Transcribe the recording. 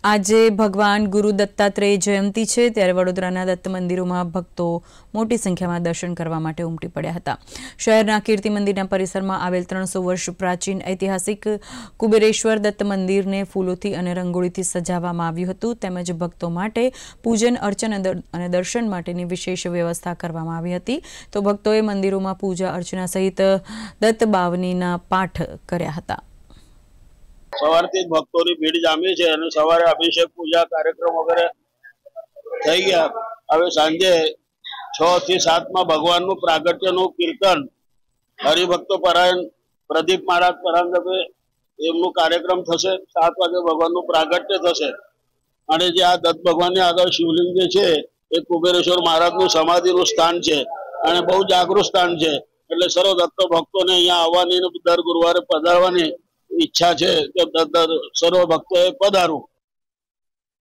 આજે ભગવાન ગુરુ દત્તાત્રેય જયંતિ છે ત્યારે વડોદરાના દત્ત મંદિરોમાં ભક્તો મોટી સંખ્યામાં દર્શન કરવા માટે ઉમટી પડ્યા હતા। શહેરના કીર્તિ મંદિરના પરિસરમાં આવેલ 300 વર્ષ પ્રાચીન ઐતિહાસિક કુબેરેશ્વર દત્ત મંદિરને ફૂલોથી અને રંગોળીથી સજાવવામાં આવ્યું હતું તેમજ ભક્તો માટે પૂજન અર્ચન અને દર્શન માટેની વિશેષ વ્યવસ્થા કરવામાં આવી હતી। તો ભક્તોએ મંદિરોમાં પૂજા અર્ચના સહિત દત્ત બાવનીના પાઠ કર્યા હતા। સવારથી ભક્તોની ભીડ જામી છે અને સવારે અભિષેક પૂજા કાર્યક્રમ વગેરે થઈ ગયા। હવે સાંજે 6 થી 7 માં ભગવાનનું પ્રાગટ્યનું કીર્તન હરિભક્તો પરાયણ પ્રદીપ મહારાજ પરાંગપે એમનું કાર્યક્રમ થશે। 7 વાગે ભગવાનનું પ્રાગટ્ય થશે અને જે આ દત્ત ભગવાનની આગળ શિવલિંગ જે છે એ કુબેરેશ્વર મહારાજનું સમાધિનું સ્થાન છે અને બહુ જાગૃત સ્થાન છે એટલે સર્વ દત્ત ભક્તોને અહીંયા આવવાની દર ગુરુવારે પધારવાની ઈચ્છા છે કે સર્વ ભક્તોએ પધારવું।